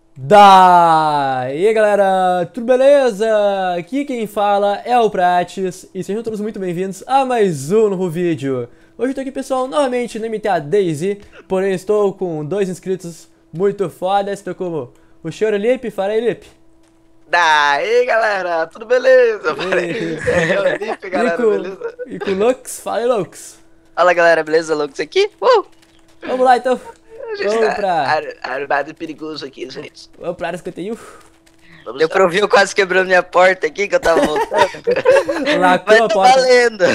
Daí galera, tudo beleza? Aqui quem fala é o Prates e sejam todos muito bem-vindos a mais um novo vídeo. Hoje eu tô aqui pessoal, novamente no MTA DayZ, porém estou com dois inscritos muito fodas, estou com o Choro Lipe, fala aí Lipe. Daí galera, tudo beleza? E, É o Lipe, galera, beleza? e com o Lux, fala aí Lux. Fala galera, beleza? Lux aqui? Vamos lá então, A gente vamos tá pra... armado e perigoso aqui, gente. Vamos pra área 51. Vamos Deu lá. pra ouvir eu quase quebrando minha porta aqui que eu tava voltando. Lacrou Mas a tá porta. valendo.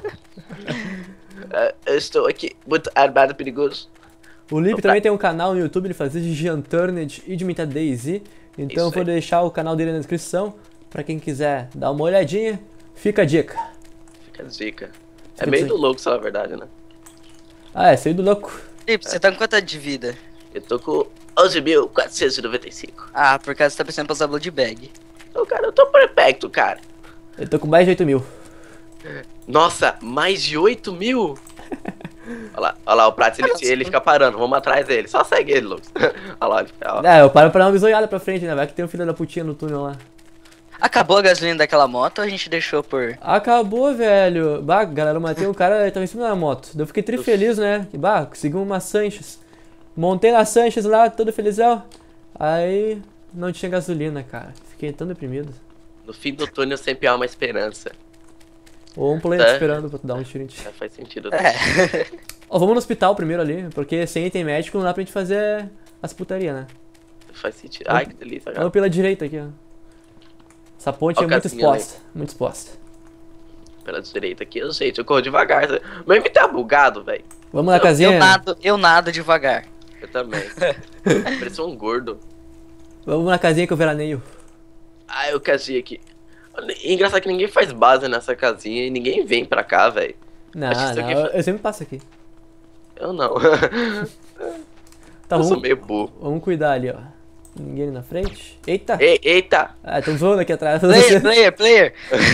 Eu estou aqui, muito armado e perigoso. O Lipe também tem um canal no YouTube, ele faz vídeos de Unturned e de MTA DayZ. Então eu Isso vou aí. deixar o canal dele na descrição, pra quem quiser dar uma olhadinha. Fica a dica. Fica a dica. É Fica meio a dica. do louco, só a verdade, né? Ah, é, saiu do louco. Felipe, você tá com quanto de vida? Eu tô com 11.495. Ah, por causa você tá pensando em passar Blood Bag. Então, cara, eu tô perfeito, cara. Eu tô com mais de 8 mil. Nossa, mais de 8 mil? Olha lá, o Prats, ele fica parando, vamos atrás dele. Só segue ele, Lucas. Olha lá, ele fica, ó. É, eu paro pra dar uma bisoiada pra frente, né? Vai que tem um filho da putinha no túnel lá. Acabou a gasolina daquela moto ou a gente deixou por... Acabou, velho. Bah, galera, eu matei um cara, ele tava em cima da moto. Daí eu fiquei tri feliz, né? Bah, consegui uma Sanches. Montei na Sanches lá, todo felizão. Aí, não tinha gasolina, cara. Fiquei tão deprimido. No fim do túnel sempre há uma esperança. Ou um planeta É. esperando pra tu dar um tiro em ti. Já faz sentido. É. Ó, vamos no hospital primeiro ali, porque sem item médico não dá pra gente fazer as putaria, né? Faz sentido. Ai, que delícia, cara. Vamos pela direita aqui, ó. Essa ponte Ó é o muito casinha exposta, muito exposta. Pela direita aqui, gente, eu corro devagar. Meu MT tá bugado, velho. Vamos na casinha? Eu nado devagar. Eu também. Parece um gordo. Vamos na casinha que eu veraneio. Ah, eu casei aqui. Engraçado que ninguém faz base nessa casinha e ninguém vem pra cá, velho. Não, Acho que isso não, aqui eu sempre passo aqui. Eu não. Tá, eu sou vamos, meio burro. vamos cuidar ali, ó. Ninguém ali na frente. Eita! Eita! Ah, tem zoando aqui atrás. Player.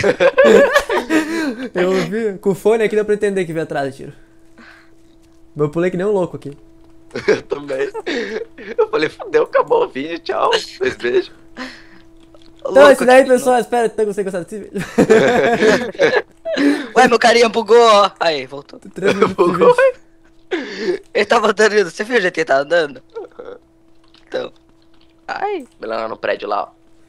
Eu vi, com o fone aqui dá pra entender que veio atrás do tiro. Eu pulei que nem um louco aqui. Eu também. Eu falei, fodeu, acabou o vídeo, tchau. Dois beijos. Então é isso daí, pessoal. Espero que tenham gostado desse vídeo. Ué, meu carinha bugou, ó. Aí, voltou. 3 minutos de Bugou. vídeo. Ele tava andando, você viu o jeito que ele tava andando? Então. Ai. Vai lá no prédio lá, ó.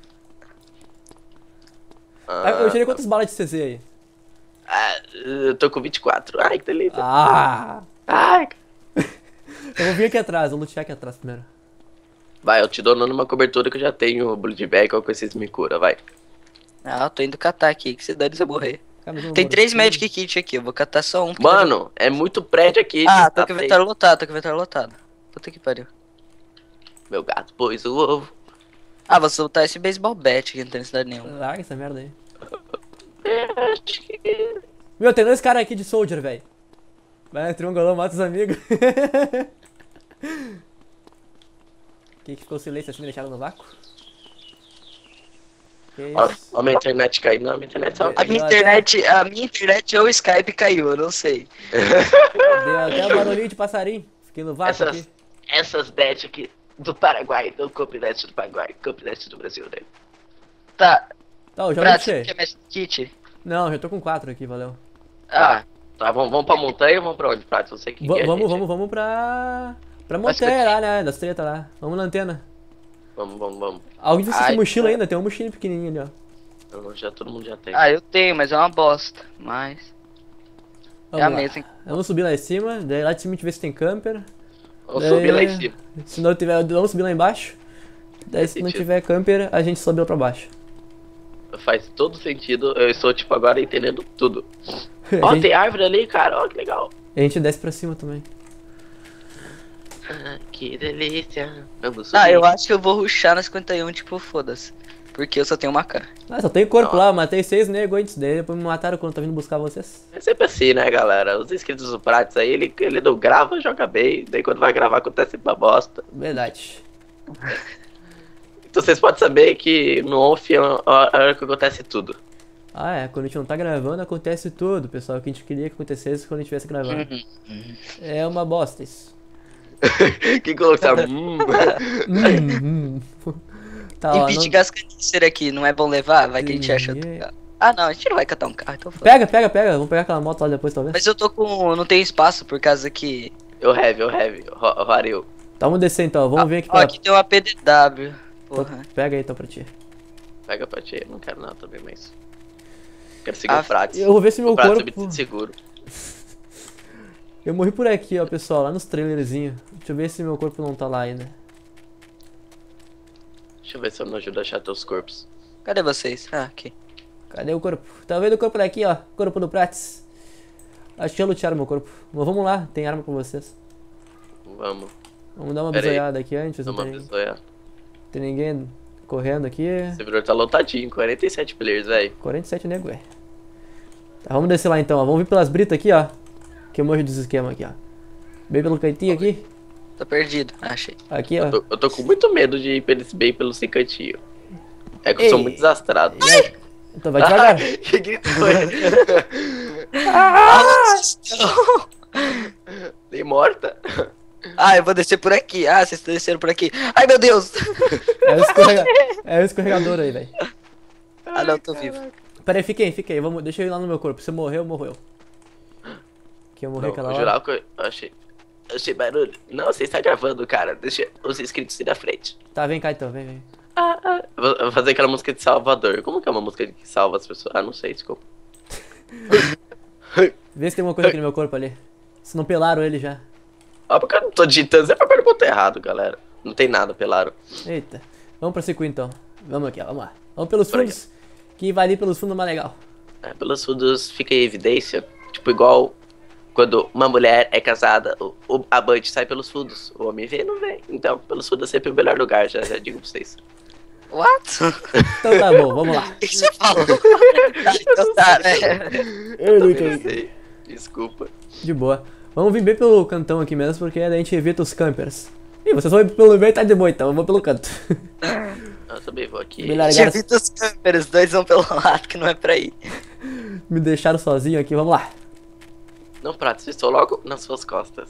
Ah, eu tirei quantas balas de CZ aí? Eu tô com 24. Ai, que delícia. Ah! Ai. Eu vou vir aqui atrás, vou lutear aqui atrás primeiro. Vai, eu te dou numa cobertura que eu já tenho Blood Bag, qualquer coisa vocês me cura, vai. Ah, eu tô indo catar aqui, que se dane se eu morrer. Cara, mas eu não Tem vou 3 descer. Magic Kit aqui, eu vou catar só um. porque Mano, é muito prédio aqui. Ah, tá tô com o inventário lotado, Puta que pariu. Meu gato pôs o ovo. Ah, vou soltar esse baseball bat que não tem necessidade nenhuma. Larga essa merda aí. Acho que... Meu, tem 2 caras aqui de soldier, velho. Vai, triangulão, mata os amigos. Quem que ficou silêncio assim, me deixaram no vácuo? Que Ó, isso? ó, minha internet caiu. Não, minha internet só... A minha internet ou o Skype caiu, eu não sei. Deu até um barulhinho de passarinho. Fiquei no vácuo aqui. Essas bets aqui do Paraguai, do Copilete do Paraguai, Copilete do Brasil, né? Tá, Tá, eu já Prato, você lutei. quer mais kit? Não, já tô com 4 aqui, valeu. Ah, Tá, vamos pra montanha ou vamos pra onde, Prato? Eu sei que Vamos pra Mas montanha lá, né? Das tretas lá. Vamos na antena. Vamos. Alguém precisa de Ai, mochila tá. ainda, tem uma mochila pequenininha ali, ó. Todo mundo já tem. eu tenho, mas é uma bosta. Mas. Vamos a lá. mesma. Vamos subir lá em cima, daí lá de cima a gente vê se tem camper. Vamos Daí, subir lá em cima. Se não tiver, vamos subir lá embaixo. Daí Faz se não sentido. tiver camper, a gente sobe lá pra baixo. Faz todo sentido. Eu estou, tipo, agora entendendo tudo. Ó, A gente, tem árvore ali, cara. Ó, que legal. a gente desce pra cima também. Ah, que delícia. Vamos subir. Ah, eu acho que eu vou rushar na 51, tipo, foda-se. Porque eu só tenho uma K. Ah, só tem corpo Não. lá, eu matei 6 negros antes dele, depois me mataram quando tá vindo buscar vocês. É sempre assim, né, galera? Os inscritos do Prates aí, ele não grava, joga bem. Daí quando vai gravar acontece uma bosta. Verdade. Então vocês podem saber que no off é a hora que acontece tudo. Ah, é, quando a gente não tá gravando acontece tudo, pessoal. O que a gente queria que acontecesse quando a gente estivesse gravando. É uma bosta isso. Que colocar. Tá, ó, Impede gás canister aqui, não é bom levar? Vai que a gente acha outro carro. Ah, não, a gente não vai catar um carro, então foda. Pega. Vamos pegar aquela moto lá depois, talvez. Mas eu tô com... não tem espaço por causa que... Eu heavy. Rariu. Tá, vamos descer então. Vamos vir aqui Ó, pra... aqui tem uma PDW. Porra. Pega aí então pra ti. Pega pra ti. Não quero não também, mas. Quero seguir o Prates. Eu vou ver se meu O Prates corpo... é seguro. Eu morri por aqui, ó, pessoal, lá nos trailerzinhos. Deixa eu ver se meu corpo não tá lá ainda. Deixa eu ver se eu não ajudo a achar teus corpos. Cadê vocês? Ah, aqui. Cadê o corpo? Tá vendo o corpo daqui, ó? Corpo do Prates. Acho que já lutearam meu corpo. Mas vamos lá, tem arma com vocês. Vamos. Vamos dar uma Pera aí. bisoiada aqui antes. Dá Não uma tem, bisoia. tem ninguém correndo aqui. O servidor tá lotadinho, 47 players, velho. 47 nego, é. Tá, vamos descer lá então, ó. Vamos vir pelas britas aqui, ó. Que eu manjo dos esquemas aqui, ó. Bem pelo cantinho aqui. Tô perdido, achei. Aqui, ó. Eu tô com muito medo de ir bem pelo sem cantinho. É que eu sou Ei. muito desastrado. Então vai devagar. Que grito foi? Nem morta. Ah, eu vou descer por aqui. Ah, vocês estão descendo por aqui. Ai, meu Deus. É o escorregador aí, velho. Ah, não, tô vivo. Pera aí, fica aí. Vamos, deixa eu ir lá no meu corpo. Se morreu, morreu. Que eu morri Não, aquela eu hora. jurava que eu achei barulho. Não, você está gravando, cara. Deixa os inscritos ir na frente. Tá, vem cá então, vem. Eu vou fazer aquela música de Salvador. Como que é uma música que salva as pessoas? Ah, não sei, desculpa. Vê se tem alguma coisa aqui no meu corpo ali. Se não pelaram ele já. Ah, porque eu não tô digitando. Você apertou o botão errado, galera. Não tem nada, pelaram. Eita. Vamos pra circuito então. Vamos aqui, ó, vamos lá. Vamos pelos Por aqui. fundos. Que vai ali pelos fundos mais legal. É, pelos fundos fica em evidência. Tipo, igual quando uma mulher é casada, o amante sai pelos fundos. O homem vê, não vê. Então, pelos fundos é sempre o melhor lugar, já digo pra vocês. What? Então tá bom, vamos lá. O que você falou? Então tá, né? Eu não Também entendi. não sei. Desculpa. De boa. Vamos vir bem pelo cantão aqui mesmo, porque daí a gente evita os campers. Ih, vocês vão ir pelo meio, tá de boa então. Eu vou pelo canto. Eu também vou aqui. Melhor Tinha visto os campers, os dois vão pelo lado que não é pra ir. Me deixaram sozinho aqui, vamos lá. Não, Pratos, estou logo nas suas costas.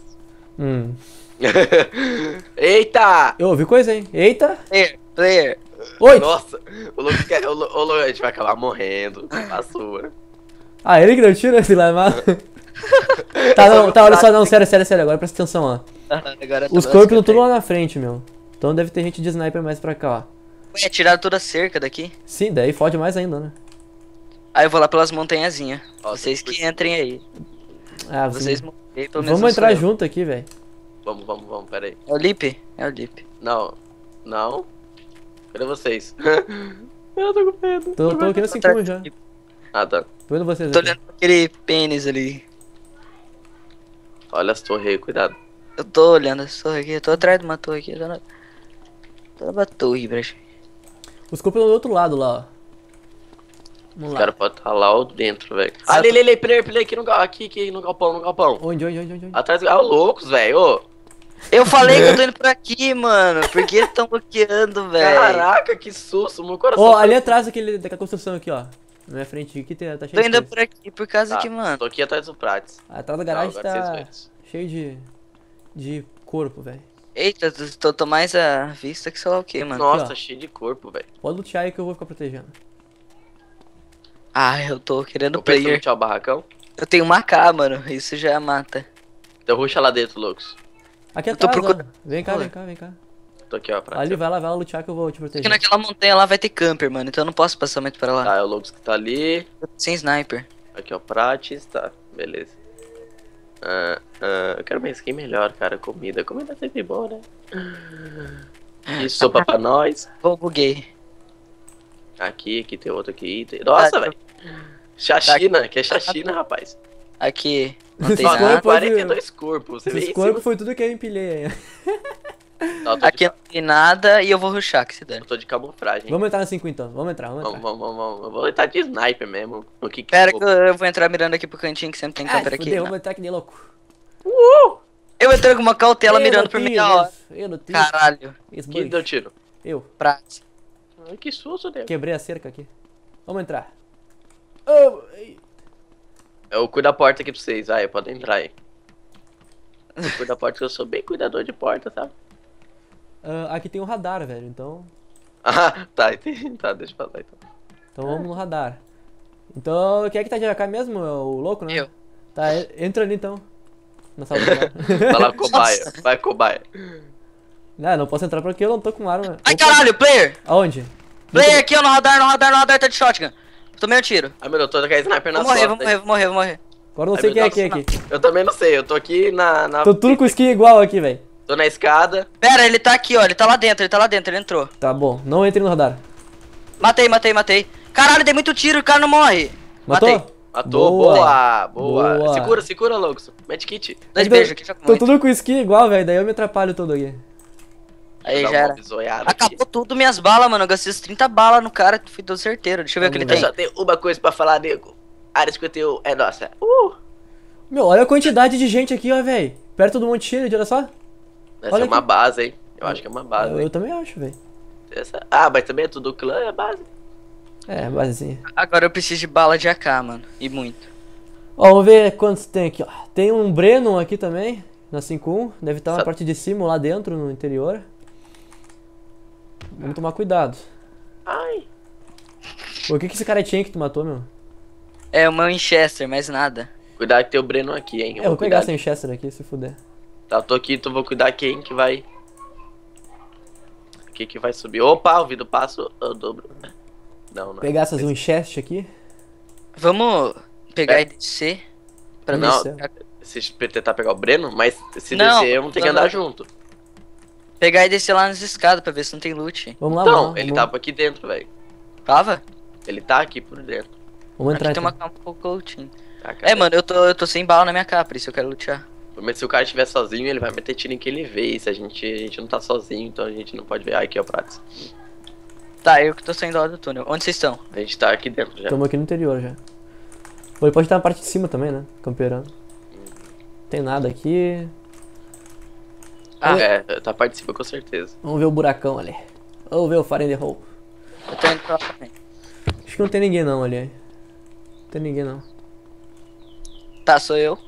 Eita! Eu ouvi coisa, hein? Eita! Player. Oi! Nossa, o Lucas quer. O Lucas, a gente vai acabar morrendo. A sua. Ah, ele que deu tiro, esse lá, mano. Tá, não, tá, olha só, não, sério, agora presta atenção, ó. Agora Os corpos estão tudo lá na frente, meu. Então deve ter gente de sniper mais pra cá, ó. Ué, tiraram toda a cerca daqui. Sim, daí fode mais ainda, né? Aí eu vou lá pelas montanhazinhas. Ó, Vocês tem- que entrem aí. Ah, Vocês morrem, pelo menos vamos não entrar sou eu. junto aqui, velho. Vamos, pera aí. É o Lip? É o Lip. Não. Cadê vocês? Eu tô com medo. Tô aqui no 5 já. Ah, tá. Tô vendo vocês Tô aqui. olhando pra aquele pênis ali. Olha as torres aí, cuidado. Eu tô olhando essa torre aqui, eu tô atrás de uma torre aqui. Tô numa torre, brecha. Os corpos estão do outro lado lá, ó. Vamos Os lá. caras podem estar lá ou dentro, velho. Ah, lê, player aqui no galpão. Onde? Atrás, loucos, velho. Ô. Eu falei que eu tô indo por aqui, mano. Por que estão bloqueando, velho? Caraca, que susto, meu coração. Ó, ali atrás daquela construção aqui, ó. Na minha frente aqui tá cheio Tô de indo coisa. por aqui por causa Tá, que, mano. tô aqui atrás do Prates. Atrás da garagem Não, agora vocês tá veem. cheio de corpo, velho. Eita, tô mais à vista que sei lá o que, mano. Nossa, ó. cheio de corpo, velho. Pode lutear aí que eu vou ficar protegendo. Ah, eu tô querendo Eu penso player. no tchau barracão. Eu tenho uma K, mano. Isso já mata. Então ruxa lá dentro, loucos. Aqui Eu tô atrás, ó. procurando- Vem cá, Olha. vem cá. Tô aqui, ó, Prates. Ali, vai lá lutear que eu vou te Porque proteger. naquela montanha lá vai ter camper, mano. Então eu não posso passar muito pra lá. Tá, é o Loucos que tá ali. Eu tô sem sniper. Aqui, ó, Prates, tá, beleza. Eu quero uma skin melhor, cara. Comida é sempre boa, né? E sopa pra nós. Vou buguei. Aqui tem outro aqui. Nossa, Ah, velho. Chachina, que é chachina, rapaz. Aqui. Não tem Nossa, nada. corpo- 42 corpos. Você vê Esses em corpos cima? foi tudo que eu empilhei aí. Não, eu tô Aqui de, não tem nada e eu vou rushar, que se dane. eu tô de camuflagem. Vamos entrar na 5 então. Vamos entrar. Vamos. Eu vou entrar de sniper mesmo. O que Pera eu que vou- eu vou entrar mirando aqui pro cantinho que sempre tem camper aqui. fudeu, Não. vamos entrar que nem louco. Eu entrei com uma cautela mirando por meia hora. Eu no tiro. Caralho. Quem deu tiro? Eu. Prata. Ai, que susto, Deus. Quebrei a cerca aqui. Vamos entrar. Oh, ei. Eu cuido da porta aqui pra vocês. Vai, podem entrar aí. Eu cuido da porta porque eu sou bem cuidador de porta, sabe? Aqui tem um radar, velho, então... Ah, tá, entendi. Tá, deixa eu passar então. Então vamos no radar. Então, quem é que tá de AK mesmo? É o louco, né? Eu. Tá, entra ali então. Na sala do radar. Vai lá, cobaia. Vai, cobaia. Não posso entrar porque eu não tô com arma. Ai, Opa. caralho, player! Aonde? Player aqui, ó, no radar, tá de shotgun. Tomei um tiro. Ai, meu Deus, eu tô com a sniper na Vou morrer, sorte. vou morrer. Agora eu não Ai, sei meu quem é Deus, quem aqui. Eu também não sei, eu tô aqui na... Tô tudo com skin igual aqui, velho. Tô na escada. Pera, ele tá aqui, ó, ele tá lá dentro, ele entrou. Tá bom, não entre no radar. Matei. Caralho, dei muito tiro e o cara não morre. Matou? Matei. Matou, Boa. boa. Boa. Segura, Lux. Medkit. Dois Tô- beijos aqui, já Tô muito. tudo com skin igual, velho, daí eu me atrapalho todo aqui. Aí Dá já uma era. bisoiada aqui. Acabou tudo minhas balas, mano. Eu gastei as 30 balas no cara, fui todo certeiro. Deixa eu ver o que ele Vamos tem. Eu só tenho uma coisa pra falar, nego. Área 51 é nossa. Meu, olha a quantidade de gente aqui, ó, velho. Perto do Monte Shield, olha só. Essa Olha é uma aqui. base, hein? Eu acho que é uma base, Eu hein? também acho, velho. Ah, mas também é tudo clã, é base. É, basezinha. Agora eu preciso de bala de AK, mano. E muito. Ó, vamos ver quantos tem aqui, ó. Tem um Brennan aqui também, na 5-1. Deve estar na Sa- parte de cima, lá dentro, no interior. Vamos tomar cuidado. Ai. Pô, o que esse cara tinha que tu matou, meu? É o meu Winchester, mais nada. Cuidado que tem o Breno aqui, hein? Eu vou pegar cuidar. sem Chester aqui, se fuder. Tá, eu tô aqui, tu vou cuidar quem que vai... Quem que vai subir? Opa, o vidro passo, eu dobro. Não, não. Pegar essas Winchester aqui. Vamos pegar e descer. Pra ver Não, se... se tentar pegar o Breno, mas se Não, descer eu não tenho que não, andar não. junto. Pegar e descer lá nas escadas pra ver se não tem loot. Vamos lá, Então, vamos lá. ele vamos, tava aqui dentro, velho. Tava? Ele tá aqui por dentro. vamos entrar Aqui tem então. uma cama um pouco lootinho. Tá, cara? É, mano, eu tô sem bala na minha cara, por isso eu quero lutear. Mas se o cara estiver sozinho, ele vai meter tiro em quem ele vê. E se a gente não tá sozinho, então a gente não pode ver. Ai, aqui é o Pratos. Tá, eu que tô saindo lá do túnel. Onde vocês estão? A gente tá aqui dentro já. Estamos aqui no interior já. Pô, ele pode estar na parte de cima também, né? Camperando. Tem nada aqui. Ah, É, tá participa com certeza. Vamos ver o buracão ali. Vamos ver o Fire in the Hole. eu tô indo pra lá também. Acho que não tem ninguém não ali. Não tem ninguém não. Tá, sou eu.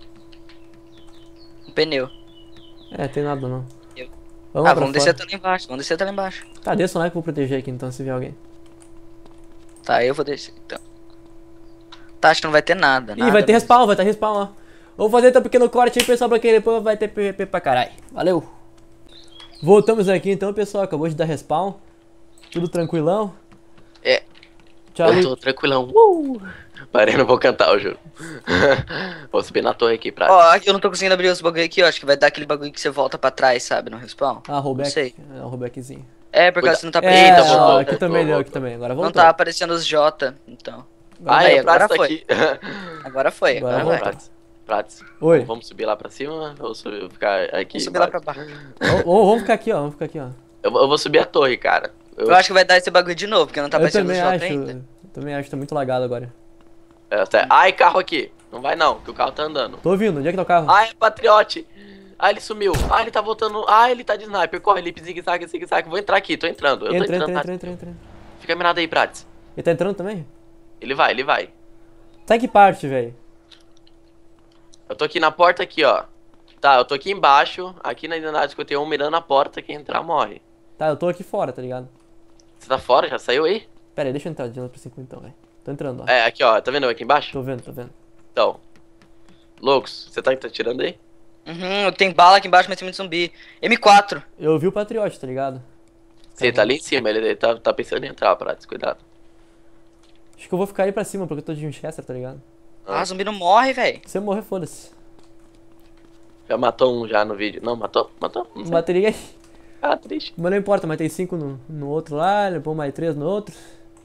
Um pneu. É, tem nada não. Eu. Vamos lá Ah, pra vamos descer fora. até lá embaixo, vamos descer até lá embaixo. Tá, desça lá que eu vou proteger aqui então, se vier alguém. Tá, eu vou descer então. Tá, acho que não vai ter nada. Ih, nada vai ter mesmo. respawn, vai ter respawn, ó. Vou fazer então um pequeno corte aí, pessoal, porque depois vai ter PVP pra caralho. Valeu! Voltamos aqui então, pessoal. Acabou de dar respawn. Tudo tranquilão. É. Tchau, Eu tô tranquilão. Parei, não vou cantar o jogo. Vou subir na torre aqui pra... Ó, eu não tô conseguindo abrir os bagulho aqui, ó. Acho que vai dar aquele bagulho que você volta pra trás, sabe? No respawn. Ah, rollback. Não sei. É, um rollbackzinho. É, por Cuida- causa que não tá É, Eita, ó, voltou, aqui também voltou, deu, aqui voltou. também. Agora Não voltou. tá aparecendo os J, então. Ai, Aí, é agora Pratos foi. aqui. Agora foi, Agora agora vai. vai. Pratos. Pratos. Oi. Vamos subir lá pra cima? Ou ficar aqui? Vamos subir lá pra embaixo? baixo. Vamos ficar aqui, ó. Vamos ficar aqui, ó. Eu vou subir a torre, cara. Eu acho que vai dar esse bagulho de novo, porque não tá Eu aparecendo os também J acho. ainda. Eu também acho, tá muito lagado agora. Ai, carro aqui. Não vai não, que o carro tá andando. Tô ouvindo, onde é que tá o carro? Ai, Patriote. Ai, ele sumiu. Ai, ele tá voltando. Ai, ele tá de sniper. Corre, Lip, zigue-zague, zigue-zague. Vou entrar aqui, tô entrando. Eu tô Entra, entrando. entra, tá? entra, entra, entra. Fica mirado aí, Prates. Ele tá entrando também? Ele vai, ele vai. Tá em que parte, velho? Eu tô aqui na porta aqui, ó. Tá, eu tô aqui embaixo. Aqui na unidade 51, mirando a porta. Quem entrar, morre. Tá, eu tô aqui fora, tá ligado? Você tá fora? Já saiu aí? Pera aí, deixa eu entrar de novo pra 5 então, velho. Tô entrando, ó. É, aqui, ó. Tá vendo aqui embaixo? Tô vendo, tô vendo. Então. Loucos, você tá tirando aí? Uhum, tem bala aqui embaixo, mas tem muito zumbi. M4. Eu vi o Patriote, tá ligado? Você tá ali em cima, ele tá pensando em entrar, Prates. Cuidado. Acho que eu vou ficar aí pra cima, porque eu tô de Winchester, tá ligado? Ah, zumbi não morre, velho. Se eu morrer, foda-se. Já matou um já no vídeo. Não, matou? Matou? Não Não sei. matei ninguém. Ah, triste. Mas não importa, matei 5 no outro lá, depois mais 3 no outro.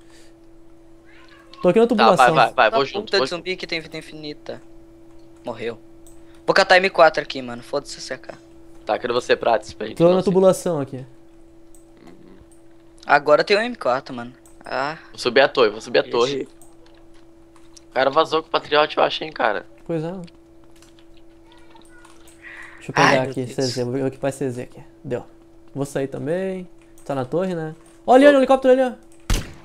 Tô aqui na Tá, tubulação. vai, vou Uma junto. puta Vou de junto. zumbi que tem vida infinita. Morreu. Vou catar M4 aqui, mano. Foda-se CK. Tá, quero você, Prates, pra gente. Tô não na se- tubulação aqui. Agora tem o M4, mano. Ah, Vou subir a torre, vou subir a Ixi. torre. O cara vazou com o Patriote, eu acho, hein, cara. Pois é. Deixa eu Ai, pegar meu aqui, Deus. CZ, vou equipar CZ aqui. Deu. Vou sair também. Tá na torre, né? Olha ali, o helicóptero ali, ó.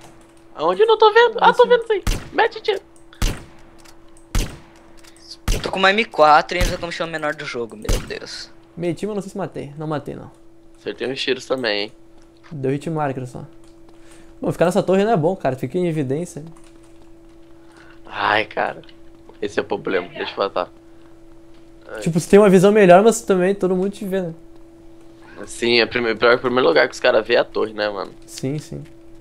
Aonde eu não tô vendo? Ah, tô vendo sim. Mete tiro. com uma M4 e ainda tô me chamando menor do jogo, meu Deus. Meti, mas não sei se matei. Não matei, não. Acertei uns tiros também, hein. Deu hitmarker só. Bom, ficar nessa torre não é bom, cara. Fica em evidência. Ai, cara. Esse é o problema, deixa eu matar. Tipo, você tem uma visão melhor, mas também todo mundo te vê, né? Sim, é pior que o primeiro lugar que os caras vê é a torre, né, mano? Sim, sim.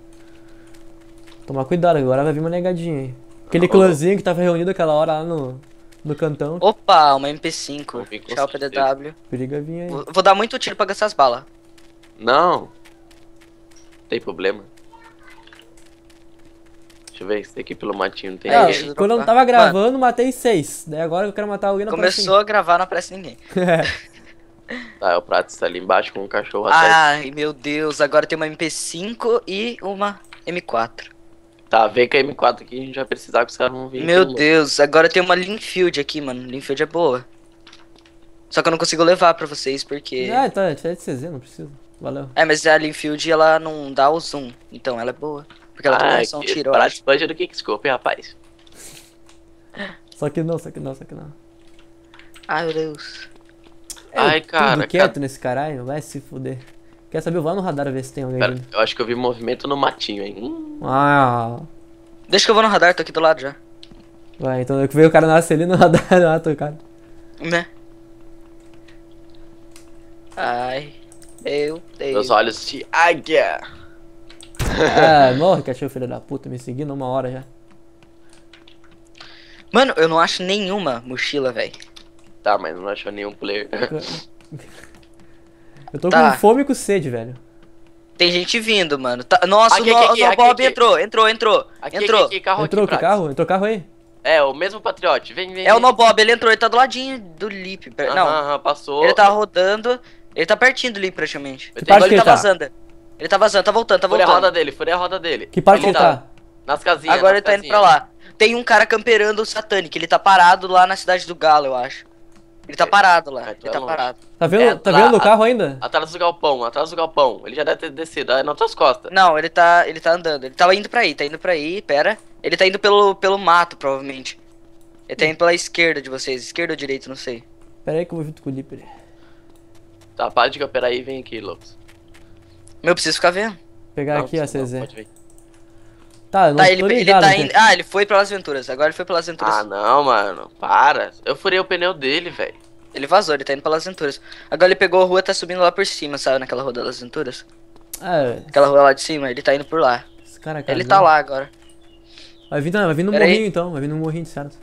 Tomar cuidado, agora vai vir uma negadinha aí. Aquele clãzinho que tava reunido aquela hora lá no cantão. Opa, uma MP5. Vou vir com Tchau, certeza. PDW. Periga vir aí. Vou dar muito tiro pra gastar as balas. Não. Tem problema. Deixa eu ver se tem aqui pelo matinho, não tem É, deixa ninguém. eu quando eu não dropar. tava gravando, matei 6. Daí agora eu quero matar alguém na Começou a gravar, não aparece ninguém. próxima. Tá, o Prato está ali embaixo com um cachorro atrás. Ai, meu Deus, agora tem uma MP5 e uma M4. Tá, vem com a M4 aqui, a gente vai precisar que os caras vão vir. Meu aqui, Deus, agora tem uma Linfield aqui, mano. Linfield é boa. Só que eu não consigo levar pra vocês porque... Ah, tá, é de CZ, não precisa. Valeu. É, mas a Linfield ela não dá o zoom, então ela é boa. Porque ela tem só um tiro, eu Prato acho. expandir do Kickscope, rapaz. Só que não, só que não, só que não. Ai, meu Deus. Ai, cara, Tudo quieto nesse caralho, vai se fuder. Quer saber? Eu vou lá no radar ver se tem alguém Pera, vindo. eu acho que eu vi movimento no matinho, hein. Ah, Deixa que eu vou no radar, tô aqui do lado já. vai, então eu veio o cara nascer ali no radar, lá, tô cara. Né? Ai, meu Deus. Meus olhos de águia. Ah, morre, cachorro filho da puta, me seguindo uma hora já. Mano, eu não acho nenhuma mochila, velho. Tá, mas não achou nenhum player. Eu tô Tá. com fome e com sede, velho. Tem gente vindo, mano. Tá- Nossa, Aqui, o aqui, No aqui, Bob aqui. entrou. Aqui, Entrou. carro Entrou aqui, com o Prato. carro? Entrou o carro aí? É, o mesmo Patriote, vem. É o No Bob, ele entrou, ele tá do ladinho do Lip. Não, Aham, passou. ele tá rodando. Ele tá pertinho do Lip praticamente. Eu Que tenho- parte que Ele ele tá tá? vazando. Ele tá vazando, tá voltando, tá Furei a roda voltando. dele, furei a roda dele. Que parte que ele tá? Nas casinhas. Agora nas ele tá indo casinhas. pra lá. Tem um cara camperando o Satanic, ele tá parado lá na cidade do Galo, eu acho. Ele tá parado lá, Ah, ele então é tá longe. parado. Tá vendo, É, tá lá, vendo o carro ainda? Atrás do galpão, atrás do galpão. Ele já deve ter descido, é nas tuas costas. Não, ele tá andando. Ele tava indo pra aí, pera. Ele tá indo pelo mato, provavelmente. Ele tá indo pela esquerda de vocês, esquerda ou direita, não sei. Pera aí que eu vou junto com o Lipper. Tá, para de camperar aí e vem aqui, Lopes. Meu, eu preciso ficar vendo. Pegar Não, aqui a não, CZ. pode vir. Tá, eu não Tá, tô ele ligado. tá aqui. indo. Ah, ele foi pelas aventuras. Agora ele foi pelas aventuras. Ah, não, mano. Para. Eu furei o pneu dele, velho. Ele vazou, ele tá indo pelas aventuras. Agora ele pegou a rua e tá subindo lá por cima, sabe? Naquela rua das aventuras. Ah, Aquela rua lá de cima, ele tá indo por lá. esse cara Ele cagou. tá lá agora. Vai vir, não, vai vir no Pera aí. morrinho então, vai vir no morrinho, certo?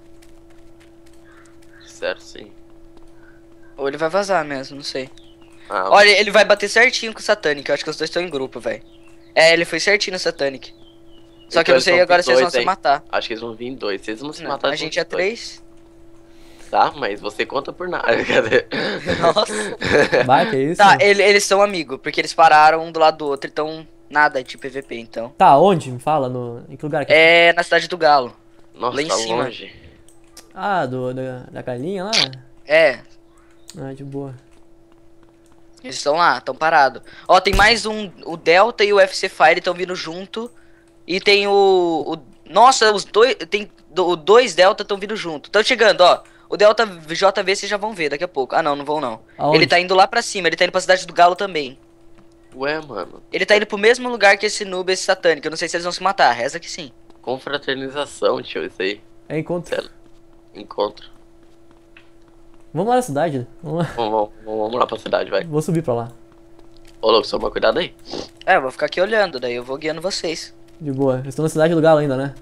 Certo, sim. Ou ele vai vazar mesmo, não sei. Ah, Olha, ele vai bater certinho com o Satanic. Eu acho que os dois estão em grupo, velho. É, ele foi certinho no Satanic. Só que eu não Então eles sei vão agora vir se eles vão dois, se hein? matar. acho que eles vão vir em dois. Se eles não se Não, matar, a eles vão gente vir é em dois. 3. Tá, mas você conta por nada. Cadê? Nossa. Vai, que isso? Tá, eles são amigos, porque eles pararam um do lado do outro e tão nada de PVP, então. Tá, onde? Me fala, em que lugar? Que... É na cidade do Galo. Nossa, Lá em tá cima. longe. Ah, da galinha lá? É, Ah, de boa. eles estão lá, estão parados. Ó, tem mais um, o Delta e o FC Fire estão vindo junto. E tem nossa, os dois, o dois Delta estão vindo junto. Estão chegando, ó. O Delta JV vocês já vão ver daqui a pouco. Ah, não vão não. Aonde? Ele tá indo lá pra cima, ele tá indo pra cidade do Galo também. Ué, mano. Ele tá indo pro mesmo lugar que esse noob, esse satânico. Eu não sei se eles vão se matar, reza que sim. Confraternização, tio, isso aí. É encontro. Sério. Encontro. Vamos lá na cidade. Vamos lá. Vamos lá pra cidade, vai. Vou subir pra lá. Ô, louco, toma cuidado aí. É, eu vou ficar aqui olhando, daí eu vou guiando vocês. De boa. Eu estou na cidade do Galo ainda, né?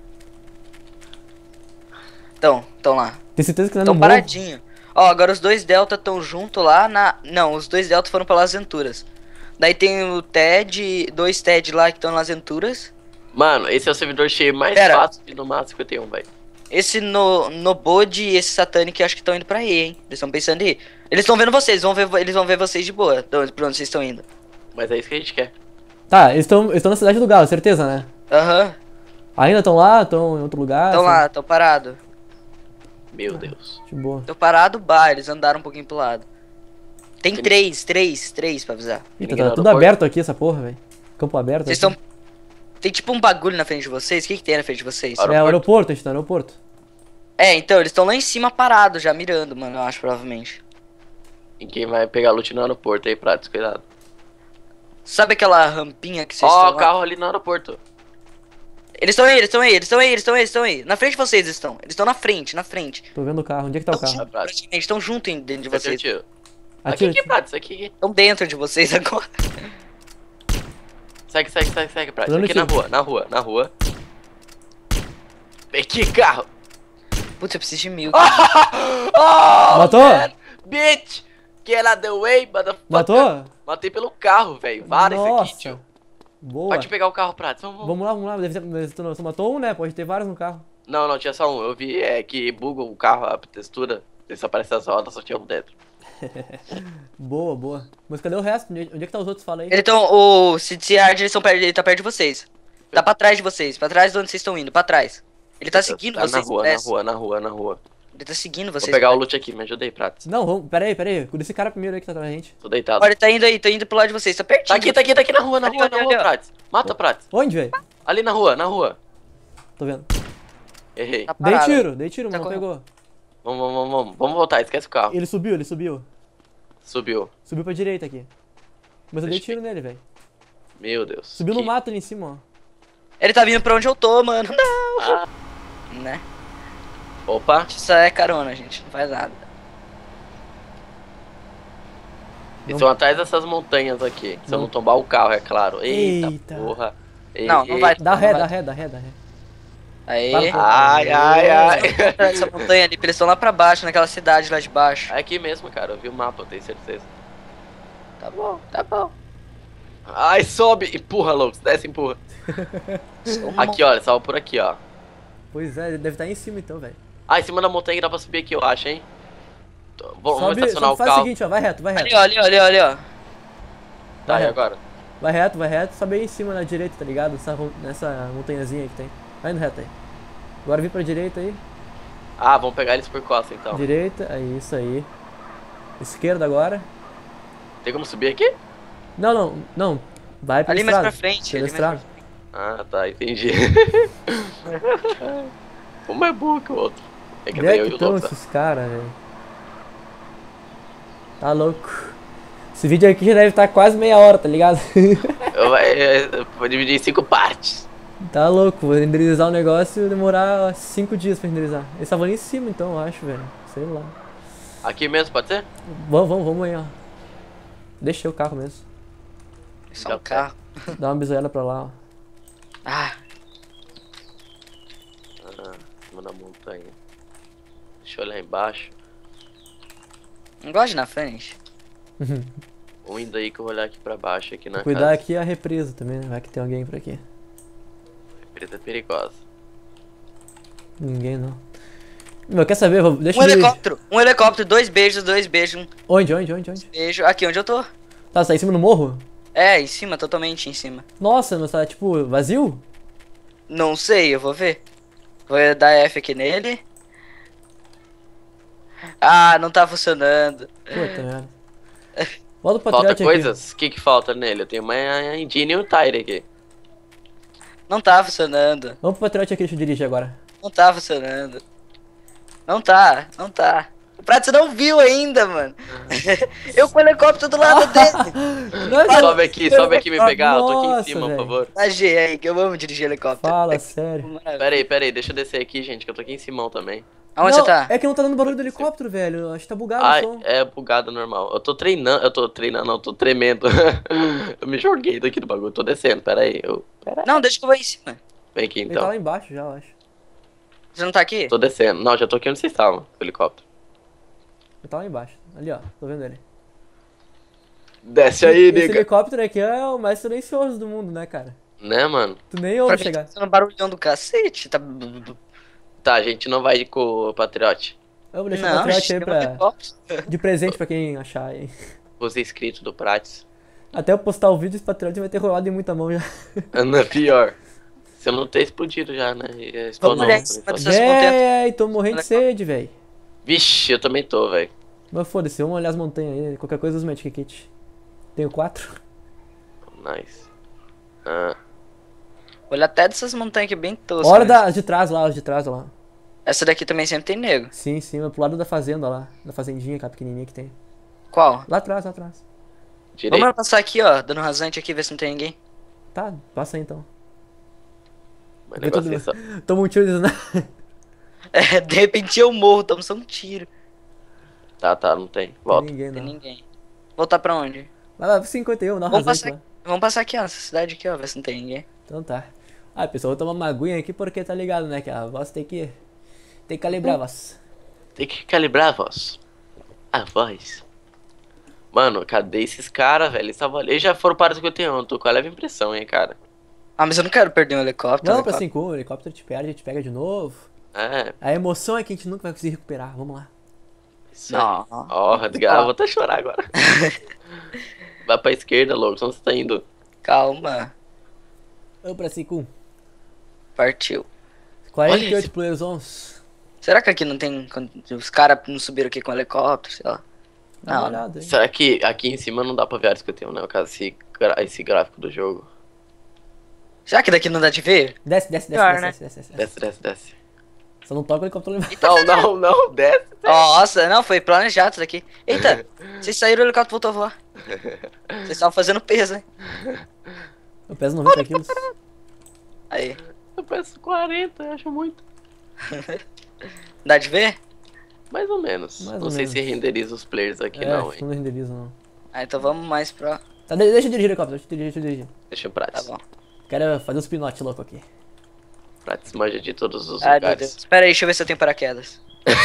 Então, tão lá. Tem certeza que não é no Tão morro? paradinho. Ó, agora os dois Delta estão junto lá na... Não, os dois Delta foram pelas aventuras. Daí tem o Ted, dois Ted lá que estão nas aventuras. Mano, esse é o servidor cheio mais Pera. fácil de no máximo 51, velho. Esse no Bode e esse Satanic acho que estão indo pra aí, hein? Eles estão pensando em ir. Eles estão vendo vocês, eles vão ver vocês de boa. Pra onde vocês estão indo. Mas é isso que a gente quer. Tá, eles estão na cidade do Galo, certeza, né? Aham, Ainda estão lá? Estão em outro lugar? estão assim? lá, estão parados. Meu Deus. De boa. Estão parados, eles andaram um pouquinho pro lado. Tem três pra avisar. Eita, Ninguém tá no tudo aeroporto? aberto aqui, essa porra, velho. Campo aberto. Vocês aqui. estão... Tem tipo um bagulho na frente de vocês? O que tem na frente de vocês? É o aeroporto, a gente tá no aeroporto. É, então, eles estão lá em cima parados já, mirando, mano, eu acho, provavelmente. E quem vai pegar loot no aeroporto aí, Pratos, cuidado. Sabe aquela rampinha que vocês Ó, estão o lá? carro ali no aeroporto. Eles estão aí, eles estão aí, eles estão aí, eles estão aí, eles estão aí. Na frente de vocês estão. Eles estão na frente, na frente. Tô vendo o carro. Onde é que tá o Estão carro? junto, praticamente, estão junto dentro de Você vocês. tiro. Atira. Aqui, Pratos, aqui. Estão dentro de vocês agora. Segue, Pratos. Dando Aqui na tiro. rua, na rua, na rua. Vem aqui, carro. Putz, eu preciso de 1000. Oh, Matou? man. Bitch! Get out the way, motherfucker. Matou? Matei pelo carro, velho. Vários aqui, Nossa. tio. Boa. Pode pegar o carro, Pratos. Vamos. Vamos lá. Você matou um, né? Pode ter vários no carro. Não, tinha só um. Eu vi que buga o carro, a textura. Só aparece as rodas, só tinha um dentro. Boa. Mas cadê o resto? Onde é que tá os outros? Fala aí. Eles estão. O City Hard, eles estão perto, ele tá perto de vocês. Tá pra trás de vocês, pra trás de onde vocês estão indo, pra trás. Ele tá seguindo Tá vocês, na rua, parece. na rua. Ele tá seguindo Vou vocês. pegar o parece. loot aqui, me ajuda aí, Pratos. Não, vamos. Pera aí. Cuida desse cara primeiro aí que tá atrás da gente. Tô deitado. Olha, ele tá indo aí, tô indo pro lado de vocês, tá pertinho. Tá aqui na rua, Ali, ali, ó. Pratos. Mata, Pratos. Onde, velho? Ali na rua. Tô vendo. Errei. Tá Dei parado. tiro, Tá mano. Não pegou. Vamos voltar, esquece o carro. Ele subiu. Subiu. Subiu pra direita aqui. Mas eu dei Deixa tiro nele, velho. Meu Deus. Subiu no Que- mato ali em cima, ó. Ele tá vindo pra onde eu tô, mano. Não. Né? Opa. Isso é carona, gente. Não faz nada. Eles estão atrás dessas montanhas aqui. Se eu não tombar o carro, é claro. Eita, Eita. porra. Não vai. Dá não ré. vai. Aí. Para um pouco. Ai. Essa montanha ali, eles estão lá pra baixo, naquela cidade lá de baixo. É aqui mesmo, cara. Eu vi o mapa, eu tenho certeza. Tá bom. Ai, sobe. Empurra, loucos. Desce, empurra. Aqui, olha. Salva por aqui, ó. Pois é, ele deve estar em cima então, velho. Ah, em cima da montanha dá pra subir aqui, eu acho, hein? Vamos estacionar o faz o carro. seguinte, ó. Vai reto. Ali, ó. Tá, e reto. agora? Vai reto. Sobe aí em cima na direita, tá ligado? Nessa montanhazinha aí que tem. Vai indo reto aí. Agora vir pra direita aí. Ah, vamos pegar eles por costa, então. Direita, aí, isso aí. Esquerda agora. Tem como subir aqui? Não. Vai pela Ali mais estrada. pra frente. Pela Ali mais pra estrada. Ah, tá, entendi. Um é burro que o outro. É que Onde daí é eu que e o estão louco. esses caras, velho? Tá louco. Esse vídeo aqui já deve estar quase meia hora, tá ligado? Eu vou dividir em 5 partes. Tá louco, vou renderizar o negócio e demorar 5 dias pra renderizar. Eles estavam ali em cima então, eu acho, velho. Sei lá. Aqui mesmo, pode ser? Vamos aí, ó. Deixei o carro mesmo. Só um carro. Dá uma bisoiada pra lá, ó. Ah, Em cima da montanha. Deixa eu olhar embaixo. não gosto de ir na frente. Um indo aí que eu vou olhar aqui pra baixo, aqui na Cuidar casa. aqui é a represa também, né? Vai que tem alguém por aqui. Preta é perigosa. Ninguém não. Meu, quer saber? Deixa Um eu ver. helicóptero, 2 beijos. Onde? Beijo. Aqui onde eu tô. Tá, você tá em cima do morro? É, em cima, totalmente em cima. Nossa, mas tá tipo vazio? Não sei, eu vou ver. Vou dar F aqui nele. Ah, não tá funcionando. Puta merda. Volta o Falta Patriot aqui. coisas? O que falta nele? Eu tenho uma engine e um tire aqui. Não tá funcionando. Vamos pro Patriot aqui, deixa eu dirigir agora. Não tá funcionando. Não tá. O Prato você não viu ainda, mano. Eu com o helicóptero do lado dele. Nossa, Sobe aqui me pegar. Eu tô aqui em Nossa, cima, velho. por favor. A G aí, que eu amo dirigir helicóptero. Fala sério. Pera aí, deixa eu descer aqui, gente, que eu tô aqui em cima também. Aonde Não, você tá? É que não tá dando barulho do helicóptero, velho. Eu acho que tá bugado Ai, o som. é bugado normal. Eu tô tremendo, não, tô tremendo. Eu me joguei daqui do bagulho, tô descendo, pera aí. Não, deixa que eu vou em cima. Vem aqui Ele tá então. lá embaixo já, eu acho. Você não tá aqui? Tô descendo. Não, já tô aqui onde vocês estavam, o helicóptero. Ele tá lá embaixo. Ali, ó. Tô vendo ele. Desce aí, Esse nega. helicóptero aqui é o mais silencioso do mundo, né, cara? Né, mano? Tu nem Pra ouve mim chegar. tá fazendo barulhão do cacete. Tá... Tá, a gente não vai com o Patriote. Eu vou deixar o Não, Patriot aí chama pra... helicóptero. de presente pra quem achar aí. Os inscritos do Prates. Até eu postar o vídeo, esse Patriot vai ter rolado em muita mão já. Não, pior. Se eu não ter explodido já, né? Vamos olhar em cima dessas montanhas. Véi, tô morrendo de sede, véi. Vixe, eu também tô, velho. Mas foda-se, vamos olhar as montanhas aí. Qualquer coisa, os Magic Kit. Tenho 4. Nice. Ah, Olha até dessas montanhas aqui bem toscas. Olha as de trás lá, as de trás lá. Essa daqui também sempre tem nego. Sim, sim, mas pro lado da fazenda lá. Da fazendinha, aquela pequenininha que tem. Qual? Lá atrás, lá atrás. Direito. Vamos passar aqui, ó, dando rasante aqui, ver se não tem ninguém. Tá, passa aí então. Mas o Vê negócio é tudo- só. Toma um tiro de... É, de repente eu morro, tomo só um tiro. Tá, não tem. Tem Volta. ninguém, Não tem não. ninguém. Voltar pra onde? Lá, 51, dá um Vamos rasante passar, lá. vamos passar aqui, ó, nessa cidade aqui, ó, ver se não tem ninguém. Então tá. Ah, pessoal, vou tomar uma aguinha aqui porque tá ligado, né? Que a voz tem que calibrar a voz. Tem que calibrar a voz. A voz. Mano, cadê esses caras, velho? Eles já foram para o 51. Eu tô com a leve impressão, hein, cara. Ah, mas eu não quero perder um helicóptero. Não, pra helicóptero. 5, o helicóptero te perde, a gente pega de novo. É, A emoção é que a gente nunca vai conseguir recuperar. Vamos lá. isso aí. Não. Ó, Edgar, eu vou até chorar agora. Vai pra esquerda, louco. Onde você tá indo? Calma. Vamos pra 5. Partiu. 48 esse- players ons. Será que aqui não tem... Os caras não subiram aqui com helicóptero, sei lá. Dá uma Não. olhada, hein? Será que aqui em cima não dá pra ver a área 51, né? Por causa esse gráfico do jogo. Será que daqui não dá de ver? Desce, desce, desce, Pior, desce, né? desce, desce. Desce. Só não toca o helicóptero lá embaixo. Não, desce. Nossa, não, foi planejado isso daqui. Eita, vocês saíram, o helicóptero voltou a voar. Vocês estavam fazendo peso, hein? Eu peso 90 quilos. Aí, Eu peço 40, eu acho muito. dá de ver? Mais ou menos. Mais não ou sei menos. se renderiza os players aqui É, não, acho que hein. não renderiza, não. Ah, então vamos mais pra... Tá, deixa eu dirigir o helicóptero, deixa eu dirigir. Deixa o Tá Prates. bom. Quero fazer uns pinotes loucos aqui. Prates manja de todos os Ai, meu lugares. Deus. Pera aí, deixa eu ver se eu tenho paraquedas.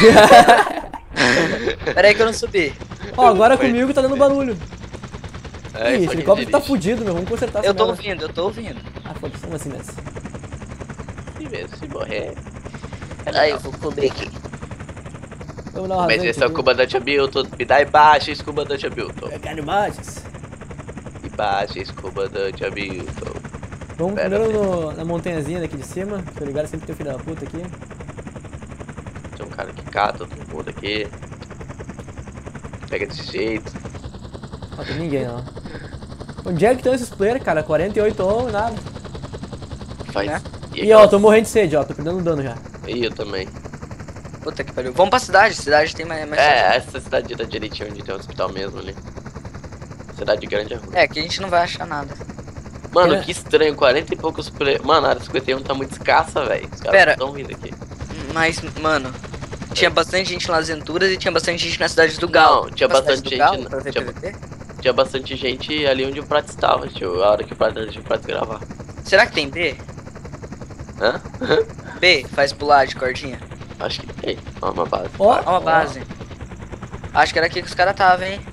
Pera aí que eu não subi. Ó, agora Foi. comigo tá dando barulho. É, Ih, esse só quem helicóptero tá dirige. fudido, meu. Vamos consertar essa Eu tô merda. ouvindo. Ah, foda-se, vamos assim nessa. Se mesmo, se morrer. Pera aí, eu vou comer aqui. Vamos dar uma Mas rasante esse é o aqui. comandante Hamilton. Me dá embaixo, esse comandante Hamilton. Eu quero imagens. Embaixo, esse comandante Hamilton. Vamos Pera, primeiro na montanhazinha daqui de cima. Tô ligado, sempre tem um filho da puta aqui. Tem um cara que cata todo mundo aqui. Pega desse jeito. Não tem ninguém, não. Onde é que estão esses players, cara? 48 ou nada. Faz. Né? E ó, tô morrendo de sede, ó. Tô perdendo dano já. E eu também. Puta que pariu. Vamos pra cidade, cidade tem mais... É, essa cidade da direitinho onde tem um hospital mesmo ali. Cidade grande é ruim. É, que a gente não vai achar nada. Mano, É. que estranho, 40 e poucos players. Mano, a área 51 tá muito escassa, velho. Os caras Pera. estão vindo aqui. Mas, mano, tinha bastante gente nas Venturas e tinha bastante gente na cidade do Gal. Não, tinha Na cidade bastante do gente Gal, na- pra ver tinha- PVP? Tinha bastante gente ali onde o Prato estava, tio. A hora que o Prato gravar. Será que tem B? Hã? B, faz pular de cordinha. Acho que tem. Ó, uma base. Ó, Ó uma base. Acho que era aqui que os caras estavam, hein?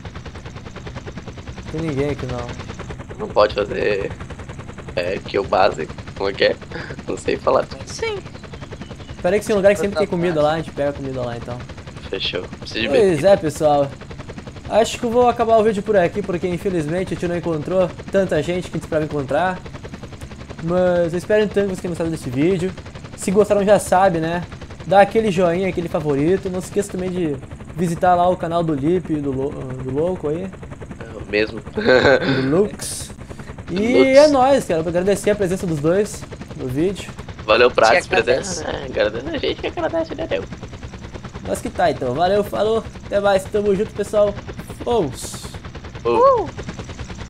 Tem ninguém aqui, não. Não pode fazer. Kill base. Como é que é? Não sei falar. Sim. Pera aí que tem um lugar que sempre tem comida lá. A gente pega a comida lá, então. Fechou. Preciso de Pois ver. é, pessoal. Acho que eu vou acabar o vídeo por aqui, porque infelizmente a gente não encontrou tanta gente que a gente esperava encontrar. Mas eu espero então que vocês tenham gostado desse vídeo. Se gostaram, já sabe, né? Dá aquele joinha, aquele favorito. Não se esqueça também de visitar lá o canal do Lip, do Louco aí, Mesmo. do Lux. E Lux. é nóis, cara. Eu quero agradecer a presença dos dois no vídeo. Valeu, Pratos, Te agradeço. presença. Agradece a gente que agradece, né, Deus? Mas que tá, então. Valeu, falou. Até mais. Tamo junto, pessoal. Fomos. Oh.